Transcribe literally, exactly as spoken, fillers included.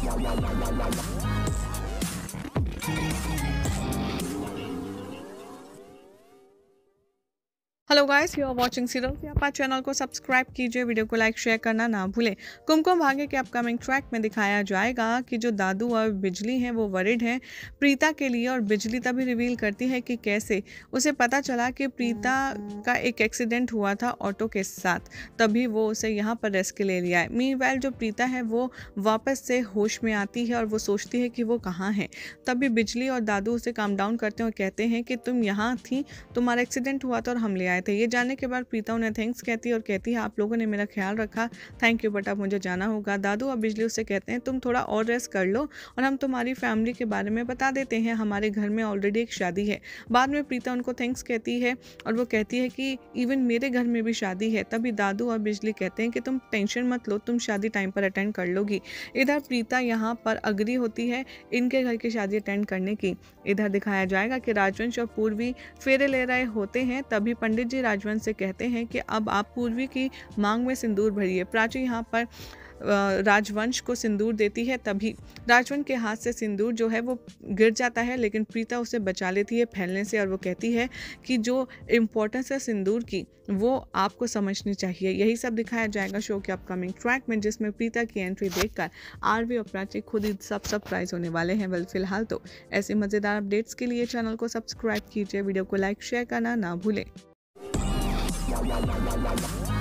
Hello guys, you are watching serial. आप channel को subscribe कीजिए, वीडियो को लाइक शेयर करना ना भूलें। कुमकुम भाग्य के अपकमिंग ट्रैक में दिखाया जाएगा कि जो दादू और बिजली हैं वो वरिड हैं प्रीता के लिए, और बिजली तभी रिवील करती है कि कैसे उसे पता चला कि प्रीता का एक एक्सीडेंट हुआ था ऑटो के साथ, तभी वो उसे यहाँ पर रेस्क्यू ले लिया है। मीनवाइल जो प्रीता है वो वापस से होश में आती है और वो सोचती है कि वो कहाँ है। तभी बिजली और दादू उसे काम डाउन करते हैं और कहते हैं कि तुम यहाँ थी, तुम्हारा एक्सीडेंट हुआ था और हम ले आए थे। ये जानने के बाद प्रीता उन्हें थैंक्स कहती है और कहती है आप लोगों ने मेरा ख्याल रखा, थैंक यू, बट अब मुझे जाना होगा। दादू और बिजली उससे कहते हैं तुम थोड़ा और रेस्ट कर लो और हम तुम्हारी फैमिली के बारे में बता देते हैं, हमारे घर में ऑलरेडी एक शादी है। बाद में प्रीता उनको थैंक्स कहती है और वो कहती है कि इवन मेरे घर में भी शादी है। तभी दादू और बिजली कहते हैं कि तुम टेंशन मत लो, तुम शादी टाइम पर अटेंड कर लोगी। इधर प्रीता यहाँ पर अग्री होती है इनके घर की शादी अटेंड करने की। इधर दिखाया जाएगा कि राजवंश और पूर्वी फेरे ले रहे होते हैं। तभी पंडित जी राजवंश से कहते हैं कि अब आप पूर्वी की मांग में सिंदूर भरिए। प्राची यहाँ पर राजवंश को सिंदूर देती है। तभी राजवंश के हाथ से सिंदूर जो है वो गिर जाता है, लेकिन प्रीता उसे बचा लेती है फैलने से और वो कहती है कि जो इम्पोर्टेंस है सिंदूर की वो आपको समझनी चाहिए। यही सब दिखाया जाएगा शो के अपकमिंग ट्रैक में, जिसमें प्रीता की एंट्री देखकर आरवी और प्राची खुद ही सब सरप्राइज होने वाले हैं। वेल फिलहाल तो ऐसे मज़ेदार अपडेट्स के लिए चैनल को सब्सक्राइब कीजिए, वीडियो को लाइक शेयर करना ना भूलें।